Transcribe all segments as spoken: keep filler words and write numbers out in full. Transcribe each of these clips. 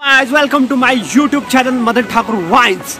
Guys, welcome to my YouTube channel Madan Thakur Wines.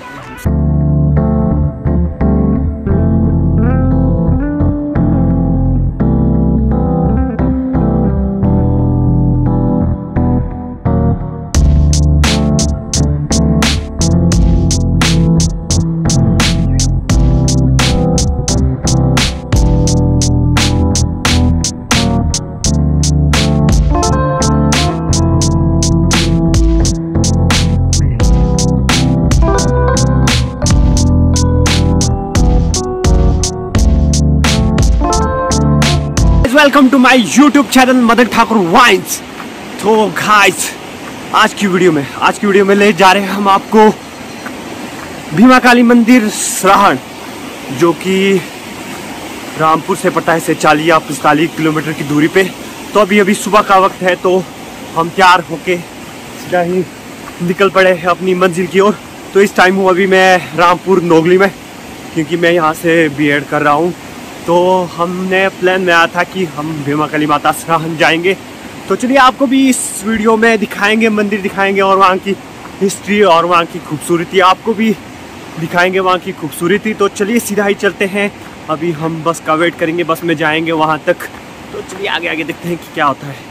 Welcome to my YouTube channel Madan Thakur wines. तो guys, आज की video में आज की वीडियो में ले जा रहे हैं हम आपको भीमा काली मंदिर सराहन, जो कि रामपुर से पड़ता है से चालीस या पैंतालीस किलोमीटर की दूरी पे। तो अभी अभी सुबह का वक्त है, तो हम तैयार होके सीधा ही निकल पड़े हैं अपनी मंजिल की ओर। तो इस टाइम हूँ अभी मैं रामपुर नोगली में, क्योंकि मैं यहाँ से बी एड कर रहा हूँ। तो हमने प्लान में आया था कि हम भीमा काली माता सराहन जाएंगे। तो चलिए आपको भी इस वीडियो में दिखाएंगे, मंदिर दिखाएंगे और वहाँ की हिस्ट्री और वहाँ की खूबसूरती आपको भी दिखाएंगे, वहाँ की खूबसूरती। तो चलिए सीधा ही चलते हैं। अभी हम बस का वेट करेंगे, बस में जाएंगे वहाँ तक। तो चलिए आगे आगे देखते हैं कि क्या होता है।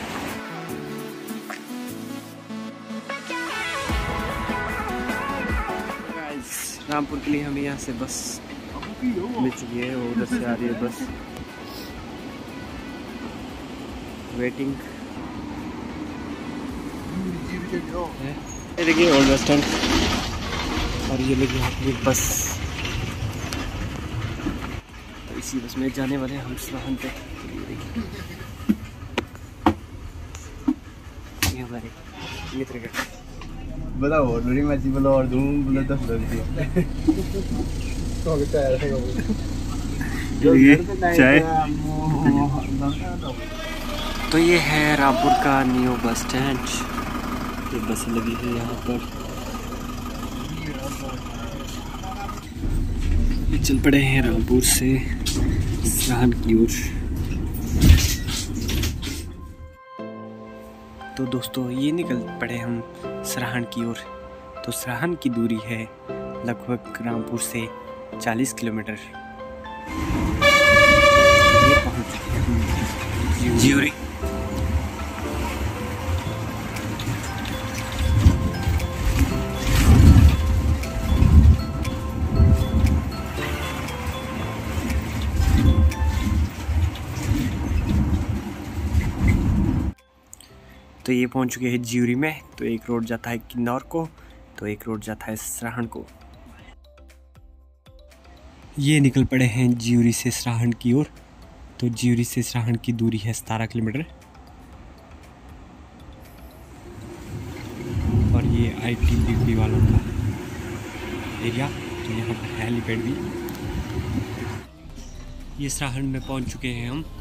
रामपुर के लिए हमें यहाँ से बस मिल चुकी है, उधर से आ रही है बस। वेटिंग ये देखिए ओल्ड बस स्टैंड, और ये लगी अपनी बस। तो इसी बस में जाने वाले हम सराहन पे। ये हमारे मित्र का बताओ, डोरी मची बोलो और धूम बोलो दस दस चाय। तो ये है रामपुर का न्यू बस स्टैंड। ये बस लगी है यहाँ पर। ये चल पड़े हैं रामपुर से सराहन की ओर। तो दोस्तों, ये निकल पड़े हम सराहन की ओर। तो सराहन की दूरी है लगभग रामपुर से चालीस किलोमीटर। ये पहुंच चुके हैं ज्यूरी। तो ये पहुंच चुके हैं ज्यूरी में। तो एक रोड जाता है किन्नौर को, तो एक रोड जाता है सराहन को। ये निकल पड़े हैं ज्यूरी से सराहन की ओर। तो ज्यूरी से सराहन की दूरी है सतारह किलोमीटर। और ये आईटी डिग्री वालों का एरिया। तो यहाँ पर है हेलीपैड भी। ये सराहन में पहुँच चुके हैं हम।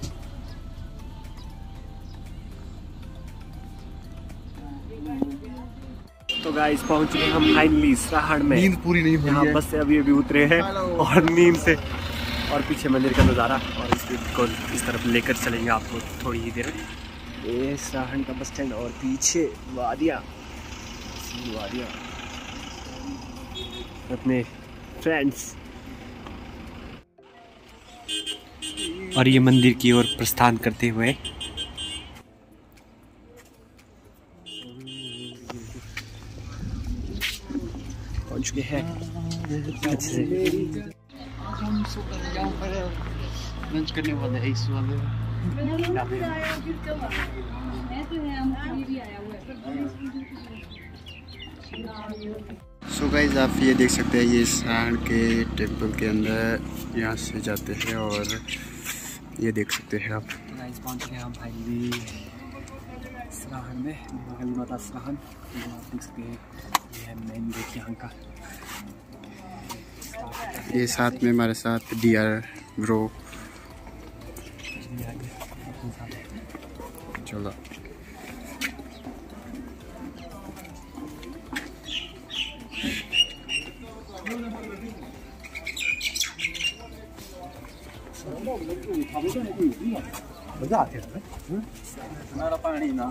तो गाइस, पहुंच चुके हैं हम फाइनली सराहन में। नींद पूरी नहीं हुई है। यहाँ बस से अभी अभी उतरे हैं और नींद से, और पीछे मंदिर का नज़ारा, और इस को इस तरफ लेकर चलेंगे आपको थोड़ी ही देर में। ये सराहन का बस स्टैंड और पीछे वादियाँ वादियाँ अपने फ्रेंड्स। और ये मंदिर की ओर प्रस्थान करते हुए पहुंच चुके हैं अच्छे से। लंच करने वाले हैं इस वाले। सो गाइस, आप ये देख सकते हैं, ये सराहन के टेम्पल के अंदर यहाँ से जाते हैं, और ये देख सकते हैं आप। तो गाइस, पहुंच गए हम फाइनली सराहन में, भीमा काली माता सराहन। आप देख सकते हैं, ये है मेन गेट यहाँ का। ये साथ में हमारे साथ डी आर ब्रो। चलो मजा आते हैं पानी ना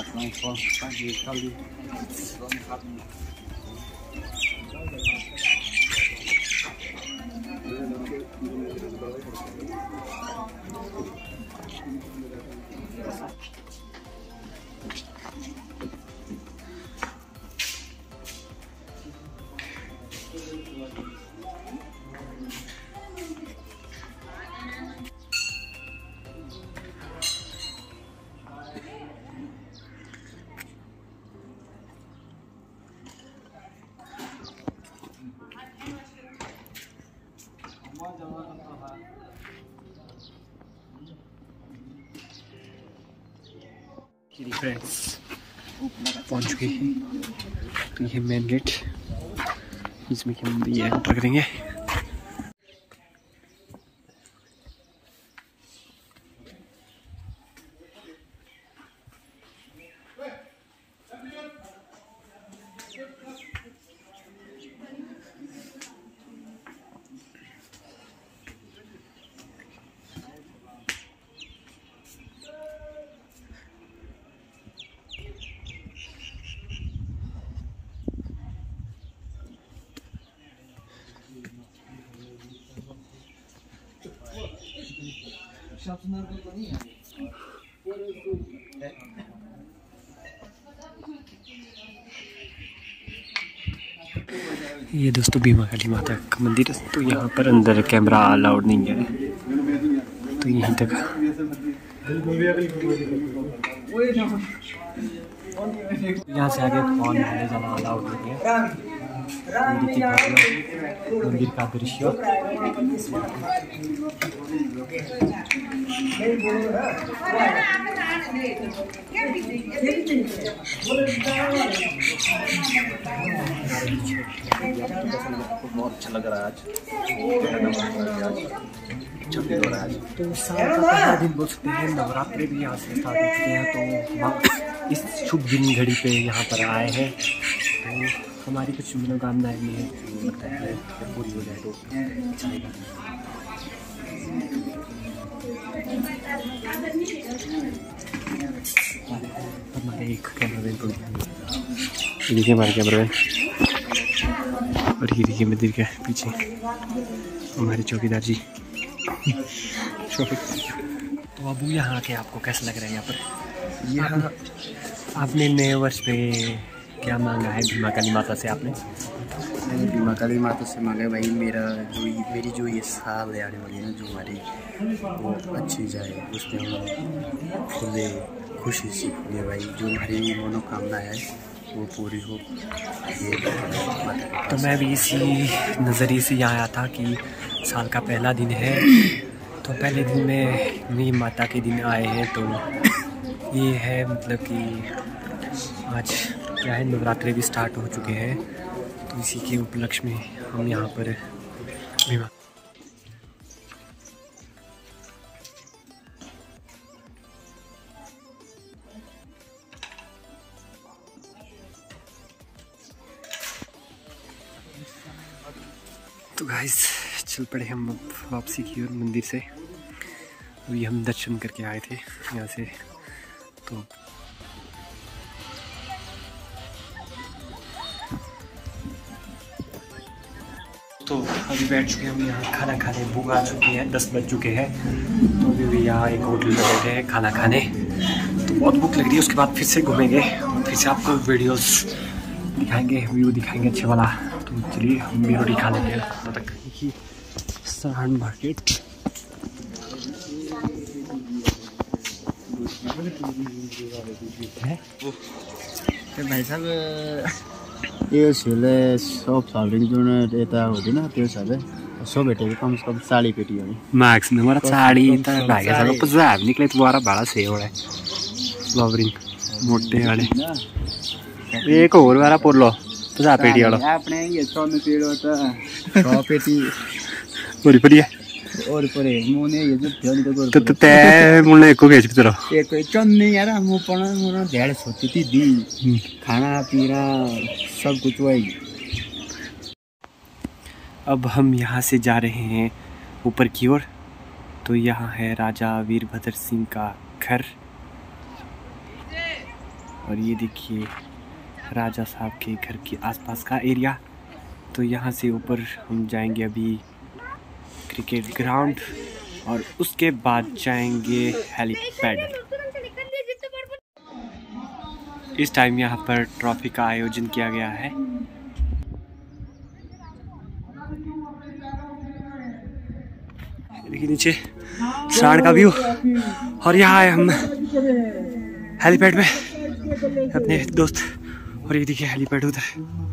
फ्रेंड्स पहुंच चुके हैं। तो ये मेन गेट इसमें कि हम ये एंटर करेंगे। ये दोस्तों भीमा काली माता का मंदिर है। तो यहाँ पर अंदर कैमरा अलाउड नहीं है, तो यहीं तक। यहाँ से आगे फोन ले जाना अलाउड नहीं है। मंदिर का दृश्य बहुत अच्छा लग रहा है आज। तो साल का पहला दिन बोल सकते हैं। नवरात्रि भी यहाँ से स्टार्ट हो चुके हैं, तो हम इस शुभ दिन घड़ी पे यहाँ पर आए हैं। तो हमारी कुछ मनोकामनाएं भी हैं, लगता है पूरी हो जाए तो अच्छा लगेगा। हमारे एक कैमरामैन को ये देखिए, हमारे कैमरामैन, और ये देखिए मंदिर के पीछे हमारे चौकीदार जी। तो अबू यहाँ आके आपको कैसा लग रहा है? यहाँ पर यहाँ आपने नए वर्ष पे क्या मांगा है भीमा काली माता से? आपने भीमा काली माता से मांगा भाई मेरा जो मेरी जो ये साल आने वाली है ना, जो हमारी वो अच्छी जाए, उसमें हम खुले खुशी से खुले भाई, जो हमारी मनोकामना है वो पूरी हो। ये तो मैं भी इसी नज़रिए से यहाँ आया था कि साल का पहला दिन है, तो पहले दिन में मेरी माता के दिन आए हैं। तो ये है मतलब कि आज क्या है, नवरात्रि भी स्टार्ट हो चुके हैं, तो इसी के उपलक्ष्य में हम यहाँ पर भीमा तो गाइस चल पड़े हम अब वापसी की ओर मंदिर से। अभी हम दर्शन करके आए थे यहाँ से। तो तो अभी बैठ चुके हैं हम यहाँ खाना खाने। भूख आ चुकी है, दस बज चुके हैं। तो अभी भी यहाँ एक होटल में बैठे हैं खाना खाने। तो बहुत भूख लग रही है। उसके बाद फिर से घूमेंगे और फिर से आपको वीडियोस दिखाएंगे, व्यू दिखाएंगे अच्छे वाला। तो चलिए हम भी रोटी खा लेंगे तब तक। सरहान मार्केट है तो भाइ साहब यो छेउले सब फाल्टिङ जुन यता हुँदैन त्यो छ अरे सब भेटेको कम से कम साड़ी पेटी हो मैक्स में हमारा साड़ी तो भाई का सब पंजाब निकले तो बारह बड़ा से हो रहा है फ्लावरिंग मोटे वाले एक और वाला पोर लो पंजाब पेटी वाला आपने ये सौ में पेड़ होता सौ पेटी और पड़ी है और परे मुने ये जो ध्यान तो तो तो ते मुने एको भेज भी तेरा एक चन्नी यार मु पण मुना ढेड़ सोची थी दी खाना पीना सब कुछ वही। अब हम यहाँ से जा रहे हैं ऊपर की ओर। तो यहाँ है राजा वीरभद्र सिंह का घर, और ये देखिए राजा साहब के घर के आसपास का एरिया। तो यहाँ से ऊपर हम जाएंगे अभी क्रिकेट ग्राउंड और उसके बाद जाएंगे हेलीपैड। इस टाइम यहाँ पर ट्रॉफी का आयोजन किया गया है। देखिए नीचे श्रावण का व्यू, और यहाँ आए हम हेलीपैड में अपने दोस्त, और ये देखिए हेलीपैड उधर,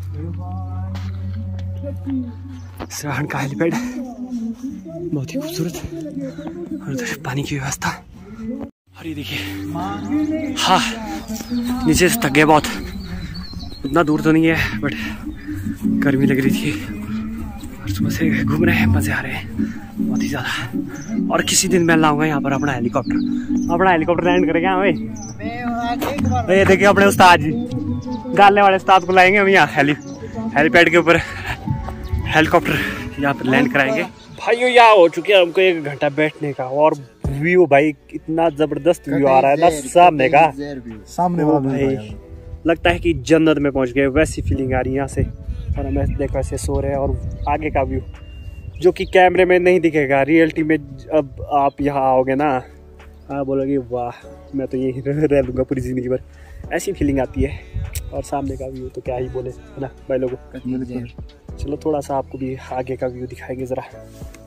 श्रावण का हेलीपैड बहुत ही खूबसूरत, और उधर पानी की व्यवस्था। और ये देखिए हाँ नीचे से थक गए बहुत, उतना दूर तो नहीं है बट गर्मी लग रही थी, और सुबह से घूम रहे हैं, मजे आ रहे हैं बहुत ही ज़्यादा। और किसी दिन मैं लाऊंगा यहाँ पर अपना हेलीकॉप्टर, अपना हेलीकॉप्टर लैंड करेंगे यहाँ भाई। ये देखिए अपने उस्ताद जी, गालने वाले उस्ताद को लाएंगे हम यहाँ हेली हेलीपैड के ऊपर, हेलीकॉप्टर यहाँ पर लैंड कराएंगे। भाइयों यहाँ हो चुके हैं हमको एक घंटा बैठने का, और व्यू भाई इतना जबरदस्त व्यू आ रहा है ना सामने का, सामने वाला भाई लगता है कि जन्नत में पहुंच गए, वैसी फीलिंग आ रही है यहाँ से। और हम ऐसे देखो ऐसे सो रहे हैं, और आगे का व्यू जो कि कैमरे में नहीं दिखेगा, रियलिटी में अब आप यहाँ आओगे ना, हाँ बोलोगे वाह मैं तो यहीं रह लूँगा पूरी ज़िंदगी भर, ऐसी फीलिंग आती है। और सामने का व्यू तो क्या ही बोले है ना भाई लोगों। चलो थोड़ा सा आपको भी आगे का व्यू दिखाएंगे ज़रा।